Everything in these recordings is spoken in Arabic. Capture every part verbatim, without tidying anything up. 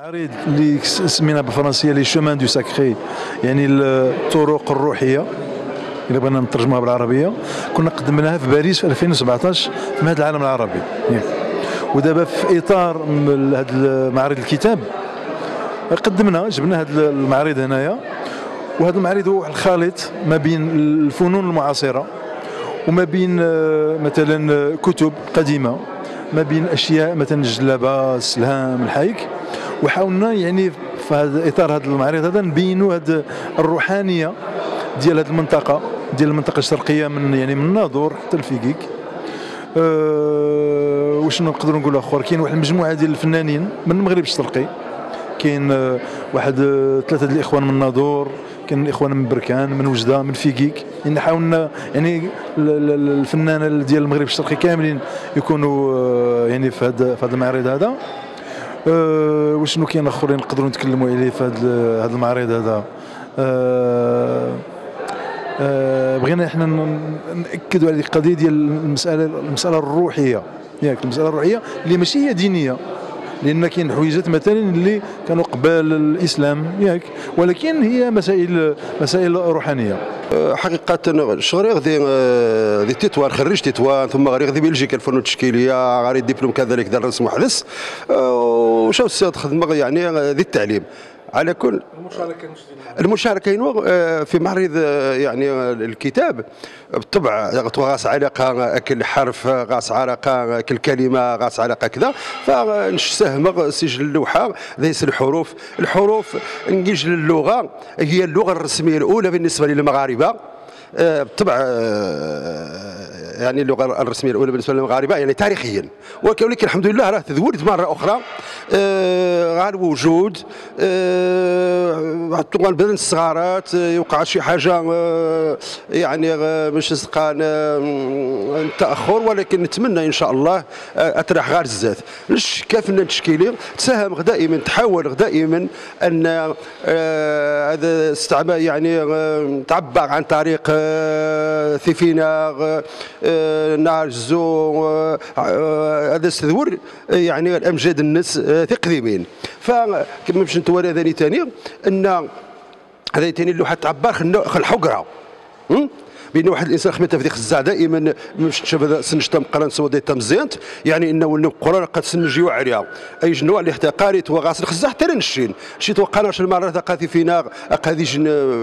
المعارض اللي سمينا بالفرنسيه لي شومان دو ساكري، يعني الطرق الروحيه اللي بغينا نترجموها بالعربيه، كنا قدمناها في باريس في ألفين وسبعطاش في معهد العالم العربي. ودابا في اطار هذا معرض الكتاب قدمنا جبنا هذا المعرض هنايا، وهذا المعرض هو الخليط ما بين الفنون المعاصره وما بين مثلا كتب قديمه، ما بين اشياء مثلا الجلابه، السلهام، الحيك، وحاولنا يعني في هذا اطار هذا المعرض هذا نبينوا هذه الروحانيه ديال هذه المنطقه، ديال المنطقه الشرقيه من يعني من الناظور حتى الفيكيك. أه وشنو نقدروا نقولوا اخر، كاين واحد المجموعه ديال الفنانين من المغرب الشرقي، كاين أه واحد ثلاثه ديال الاخوان من الناظور، كاين الاخوان من بركان، من وجده، من فيكيك، يعني حاولنا يعني الفنانه ديال المغرب الشرقي كاملين يكونوا أه يعني في هذا في هذا المعرض هذا. أه وشنو كاين اخرين نقدروا نتكلموا عليه في هذا هذا المعرض هذا. أه أه بغينا احنا ناكدوا على القضيه ديال المساله المساله الروحيه، ياك المساله الروحيه اللي ماشي هي دينيه، لان كاين حويجات مثلا اللي كانوا قبل الاسلام ياك، ولكن هي مسائل مسائل روحانيه. حقيقه شغل غادي دي تطوان، خريج تطوان ثم غادي غادي بلجيكا الفنون التشكيليه، غادي دبلوم كذلك دار رسم وحدث، وشاو السيد خدمه يعني ذي التعليم. على كل المشاركه المشاركه في معرض يعني الكتاب بالطبع غاس علاقه كل حرف، غاس علاقه كل كلمه، غاس علاقه كذا، فنسهم سجل اللوحه ليس الحروف الحروف نجيج اللغه هي اللغه الرسميه الاولى بالنسبه للمغاربه بالطبع، يعني اللغه الرسميه الاولى بالنسبه للمغاربه يعني تاريخيا، ولكن الحمد لله راه تزودت مره اخرى غير وجود طبعا بدل الصغارات يوقع شي حاجه يعني باش تلقى التاخر، ولكن نتمنى ان شاء الله اطرح غير الزاد كافنا التشكيلي تساهم دائما، تحاول دائما ان هذا استعمال يعني تعبر عن طريق ثيفينا نار الزو، هذا استذور يعني الامجاد الناس تقديمين. فكما باش نتوري ثاني ثاني ان هذا ثاني اللوحه تعبر خل الحقره، بان واحد الانسان خميتها في ديك الزع دائما باش تشوف سنجتها مقرن سوا ديتها مزيانت، يعني انه القران قد سنجيو عليها اي جنوع اللي حتى قاريت وغاسل خزع حتى نشين شي توقعناش المره ثقافي فينا قادي جن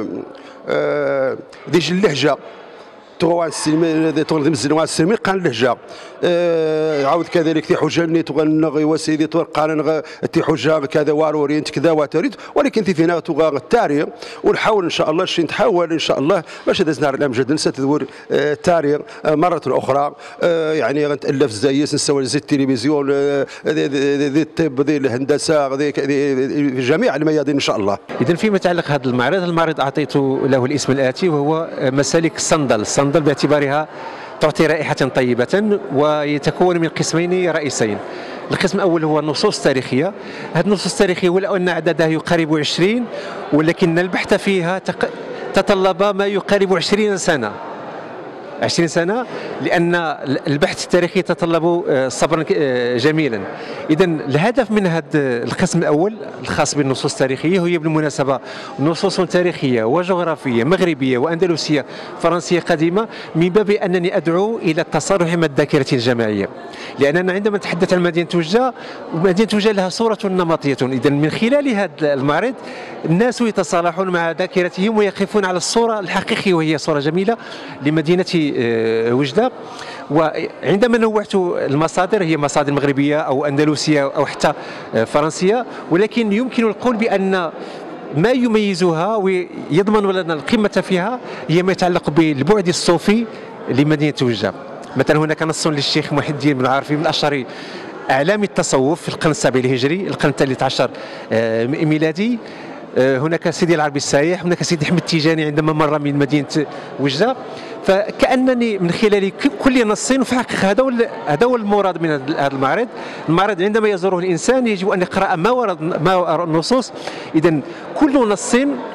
ديج اللهجه تغوان السلمي تغلد مزنوان السلمي قان اللهجه عاود كذلك تي حجه تغنغ وسيدي تورقان تي حجه كذا وارورين كذا وتريد، ولكن في فينا تغا التاريخ، ونحاول ان شاء الله شي نتحاول ان شاء الله باش هذا نهار الامجد ننسى تدور التاريخ مره اخرى، يعني غنتالف زايس نسوي زي التلفزيون ذي الطب ذي الهندسه ذي في جميع الميادين ان شاء الله. اذا فيما يتعلق هذا المعرض، المعرض اعطيت له الاسم الاتي وهو مسالك الصندل، الصندل باعتبارها تعطي رائحة طيبة ويتكون من قسمين رئيسين. القسم الأول هو النصوص التاريخية، هذه النصوص التاريخية ولو أن عددها يقارب عشرين، ولكن البحث فيها تطلب ما يقارب عشرين سنة عشرين سنة، لأن البحث التاريخي يتطلب صبرا جميلا. إذا الهدف من هذا القسم الأول الخاص بالنصوص التاريخية هي بالمناسبة نصوص تاريخية وجغرافية مغربية وأندلسية فرنسية قديمة، من باب أنني أدعو إلى التصالح مع الذاكرة الجماعية، لأننا عندما نتحدث عن مدينة وجدة، مدينة وجدة لها صورة نمطية. إذا من خلال هذا المعرض الناس يتصالحون مع ذاكرتهم ويقفون على الصورة الحقيقية، وهي صورة جميلة لمدينة وجدة. وعندما نوعت المصادر هي مصادر مغربية أو أندلسية أو حتى فرنسية، ولكن يمكن القول بأن ما يميزها ويضمن لنا القمة فيها هي ما يتعلق بالبعد الصوفي لمدينة وجدة. مثلا هناك نص للشيخ محي الدين بن عارفي من أشهر أعلام التصوف في القرن السابع الهجري، القرن الثالث عشر ميلادي. هناك سيدي العربي السايح، هناك سيدي احمد التيجاني عندما مر من مدينه وجده، فكانني من خلال كل نص، وفي الحقيقه هذا هو هذا هو المراد من هذا المعرض. المعرض عندما يزوره الانسان يجب ان يقرا ما ورد ما وراء النصوص. اذا كل نص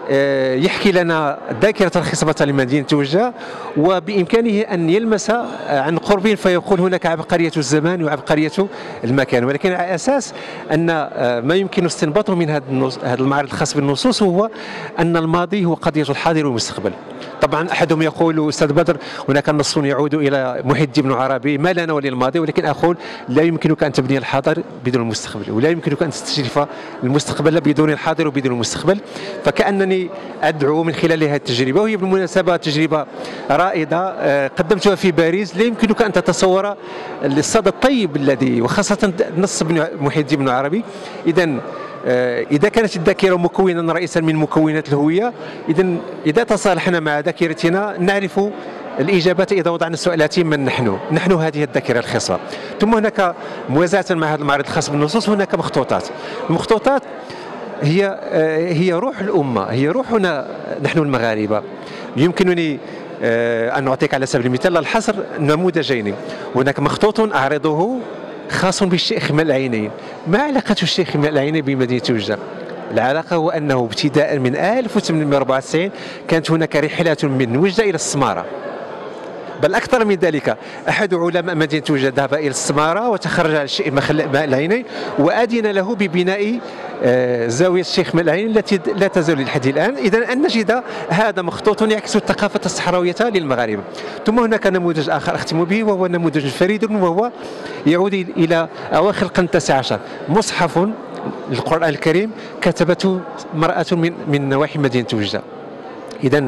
يحكي لنا ذاكرة الخصبة لمدينة وجدة، وبإمكانه أن يلمس عن قرب فيقول هناك عبقرية الزمان وعبقرية المكان. ولكن على أساس أن ما يمكن استنباطه من هذا المعرض الخاص بالنصوص هو أن الماضي هو قضية الحاضر والمستقبل. طبعا أحدهم يقول أستاذ بدر هناك نص يعود إلى محي الدين بن عربي ما لنا وللماضي، ولكن أقول لا يمكنك أن تبني الحاضر بدون المستقبل، ولا يمكنك أن تستشرف المستقبل بدون الحاضر وبدون المستقبل. فكأنني أدعو من خلال هذه التجربة، وهي بالمناسبة تجربة رائدة قدمتها في باريس. لا يمكنك أن تتصور الصدى الطيب الذي وخاصة نص محي الدين بن عربي. إذا إذا كانت الذاكرة مكونا رئيسا من مكونات الهوية، إذا إذا تصالحنا مع ذاكرتنا نعرف الإجابات إذا وضعنا السؤالات من نحن نحن هذه الذاكرة الخصبة. ثم هناك موازاة مع هذا المعرض الخاص بالنصوص هناك مخطوطات. المخطوطات هي هي روح الأمة، هي روحنا نحن المغاربة. يمكنني أن أعطيك على سبيل المثال الحصر نموذجين. هناك مخطوط أعرضه خاص بالشيخ من العينين. ما علاقة الشيخ من العينين بمدينة وجدة؟ العلاقة هو أنه ابتداء من ألف وثمانمائة وأربعة وتسعين كانت هناك رحلة من وجدة إلى السمارة، بل أكثر من ذلك. أحد علماء مدينة وجدة ذهب إلى السمارة وتخرج على الشيخ ماء العينين، وأذن له ببناء زاوية الشيخ ماء العينين التي لا تزال لحد الآن. إذا أن نجد هذا مخطوط يعكس الثقافة الصحراوية للمغاربة. ثم هناك نموذج آخر أختم به، وهو نموذج فريد، وهو يعود إلى أواخر القرن التاسع عشر. مصحف القرآن الكريم كتبته امرأة من من نواحي مدينة وجدة. إذا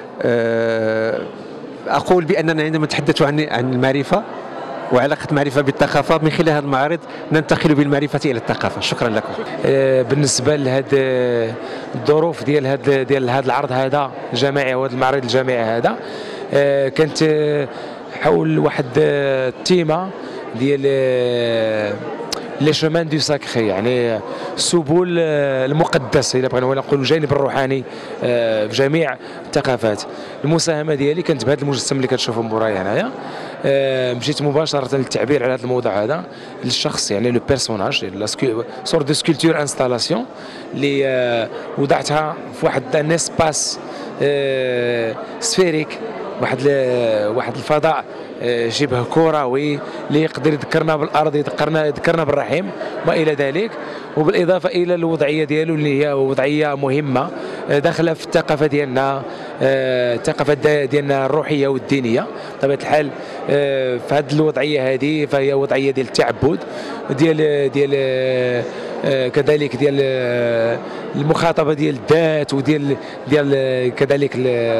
أقول بأننا عندما نتحدث عن عن المعرفة وعلاقة المعرفة بالثقافة، من خلال هذا المعارض ننتقل بالمعرفة إلى الثقافة. شكرا لكم. بالنسبة لهذه الظروف ديال هذا ديال هذا العرض هذا الجماعي وهذا المعرض الجماعي هذا، كانت حول واحد التيمة ديال لي شومان دو ساكري، يعني السبل المقدس الا بغينا نقولوا الجانب الروحاني في جميع الثقافات. المساهمه ديالي كانت بهذا المجسم اللي كتشوفوا مورايا هنايا. مشيت مباشره للتعبير على هذا الموضوع هذا للشخص، يعني لو بيرسوناج سور دو سكولتور انستالاسيون اللي وضعتها في واحد ان اسباس سفيريك، واحد واحد الفضاء شبه كروي اللي يقدر يذكرنا بالارض، يذكرنا يذكرنا بالرحيم وما الى ذلك. وبالاضافه الى الوضعيه ديالو اللي هي وضعيه مهمه داخله في الثقافه ديالنا، الثقافه ديالنا الروحيه والدينيه بطبيعه الحال. في هذه الوضعيه هذه فهي وضعيه ديال التعبد، ديال ديال كذلك ديال المخاطبه ديال الذات، وديال ديال كذلك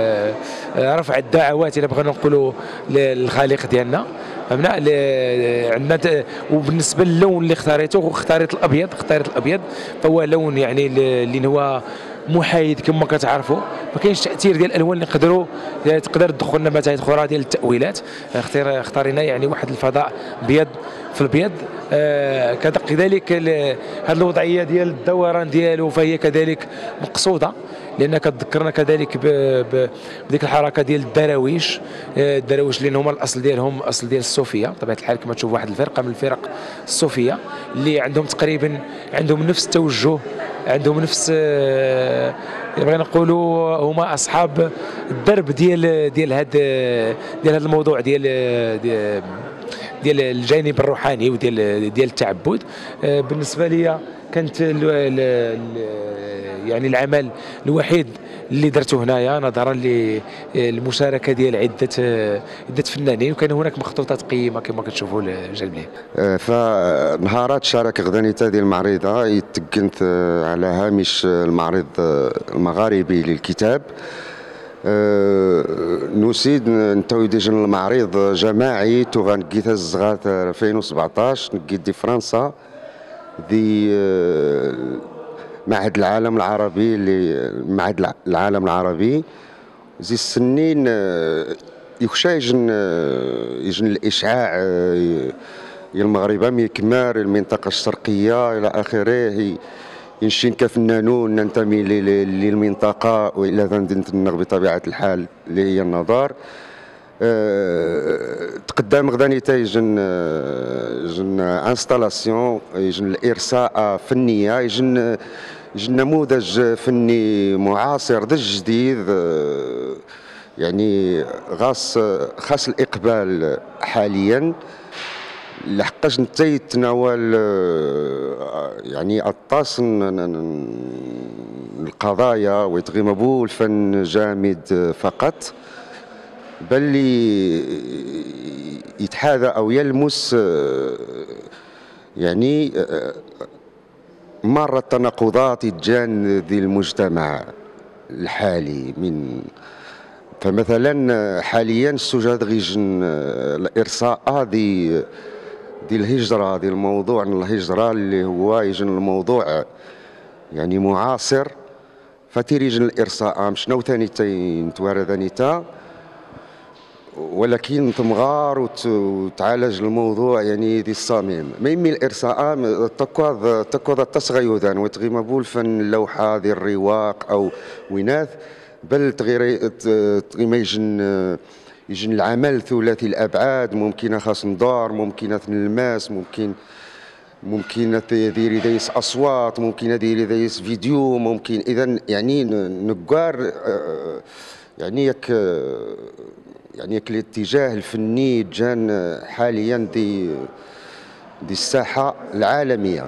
رفع الدعوات الا بغينا نقولوا للخالق ديالنا. فهمنا عندنا. وبالنسبه للون اللي اختاريته، اختاريت الابيض اختاريت الابيض فهو لون يعني اللي هو محايد كما كتعرفوا، ما كاينش تاثير ديال الالوان اللي نقدروا تقدر تدخل لنا متاهات اخرى ديال التاويلات. اختار اختارينا يعني واحد الفضاء ابيض في الابيض. آه كذلك هذه الوضعيه ديال الدوران ديالو فهي كذلك مقصوده، لان كتذكرنا كذلك بديك الحركه ديال الدراويش. آه الدراويش اللي هما الاصل ديالهم اصل ديال الصوفيه بطبيعه الحال، كما تشوف واحد الفرقه من الفرق الصوفيه اللي عندهم تقريبا عندهم نفس التوجه، عندهم نفس آه بغينا نقولوا هما اصحاب الدرب ديال ديال هذا ديال هذا الموضوع ديال ديال, ديال الجانب الروحاني وديال ديال التعبد. آه بالنسبه لي كانت ال ال يعني العمل الوحيد اللي درته هنايا نظرا للمشاركه ديال عده عده فنانين، وكان هناك مخطوطات قيمه كما كتشوفوا جنبي. فنهارات شارك غدانيتا ديال المعرضه يتكنت على هامش المعرض المغاربي للكتاب. نسيد نتوي ديجا المعرض جماعي توغانكيتا الزغات ألفين وسبعطاش نكيد دي فرنسا دي معهد العالم العربي اللي معهد العالم العربي زي السنين يخشى يجن يجن الاشعاع يا المغرب ميكمار المنطقه الشرقيه الى اخره ينشين كفنانون ننتمي للمنطقه والى ذندنتنغ بطبيعه الحال اللي هي النظار. أه تقدم غداني تيجن يجن انستالاسيون يجن الارساء فنيه يجن يجي نموذج فني معاصر ذا جديد، يعني غاص خاص الاقبال حاليا، لحقاش انت يتناول يعني اطاس القضايا ويتغيم بو الفن جامد فقط، بل يتحاذى او يلمس يعني مر التناقضات الجان ذي المجتمع الحالي. من فمثلا حاليا السجاد غيجن الارصاء دي دي الهجره، دي الموضوع الهجره اللي هو يجن الموضوع يعني معاصر، فتيريجن الارصاء مش نو ثاني تنتوارى ثانيتا، ولكن تمغار وتعالج الموضوع يعني دي الصميم. ما يمي الارصاء تكوض تكوض التصغيذان وتغيم بول فن اللوحه ذي الرواق او ويناث، بل تغير تغيم يجن يجن العمل ثلاثي الابعاد، ممكن خاص ندار، ممكن الماس، ممكن ممكن ديري دايس اصوات، ممكن ديري دايس فيديو، ممكن اذا يعني نقار يعني يك يعني يك الاتجاه الفني جان حاليا دي دي الساحه العالميه.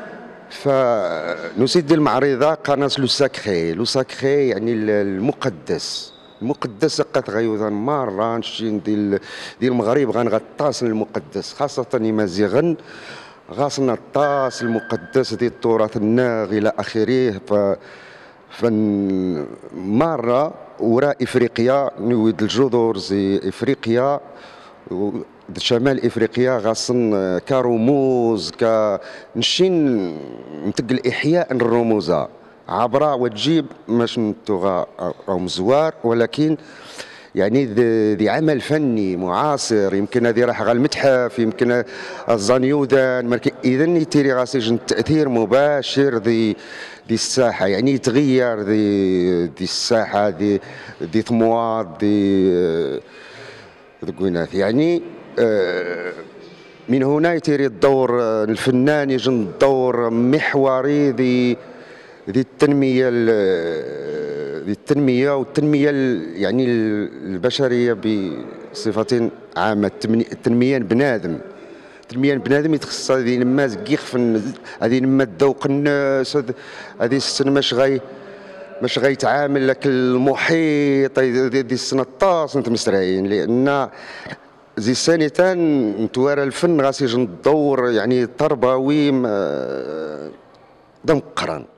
فنسيد المعرضه قناه لو ساكري، لو ساكري يعني المقدس، المقدس قد غيوذا مره نشين ديال ديال المغرب غنغطاس المقدس، خاصه مزيغا غاصنا الطاس المقدس ديال التراث الناغ الى اخره. ف فن مره وراء افريقيا نويد الجذور زي افريقيا شمال افريقيا غاصن كرموز كنشين نتقل احياء الرموز عبره وتجيب ماش نتوغا او مزوار، ولكن يعني ذي عمل فني معاصر. يمكن هذه راح على المتحف، يمكن الزانيودان، اذا يتيري غاسيج تاثير مباشر ذي ذي الساحه، يعني يتغير ذي ذي الساحه ذي ذي ثموات ذي ذي يعني من هنا يتيري الدور الفنان يجن الدور محوري ذي ذي التنميه ذي التنميه والتنميه يعني البشريه بصفه عامه، التنميه بنادم، التنميه بنادم يتخصص هذه لما زكيخفن هذه لما تذوق الناس، هذه السن ماش غاي ماش غيتعامل لك المحيط دي السنه الطاس انت مسراين، لان زي الثانيتان نتوارى الفن غاسي يجن الدور يعني تربوي دم قرن.